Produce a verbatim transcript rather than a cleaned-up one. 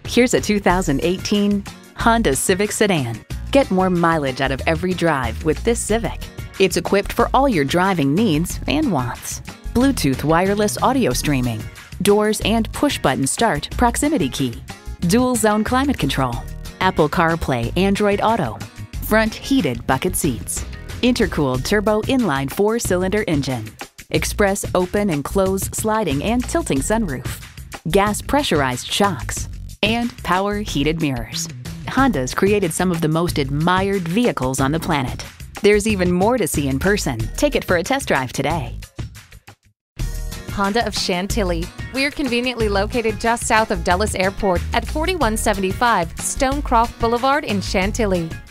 Here's a two thousand eighteen Honda Civic sedan. Get more mileage out of every drive with this Civic. It's equipped for all your driving needs and wants. Bluetooth wireless audio streaming, doors and push-button start proximity key, dual zone climate control, Apple CarPlay Android Auto, front heated bucket seats, intercooled turbo inline four-cylinder engine, express open and close sliding and tilting sunroof, gas pressurized shocks, and power heated mirrors. Honda's created some of the most admired vehicles on the planet. There's even more to see in person. Take it for a test drive today. Honda of Chantilly. We're conveniently located just south of Dulles Airport at forty-one seventy-five Stonecroft Boulevard in Chantilly.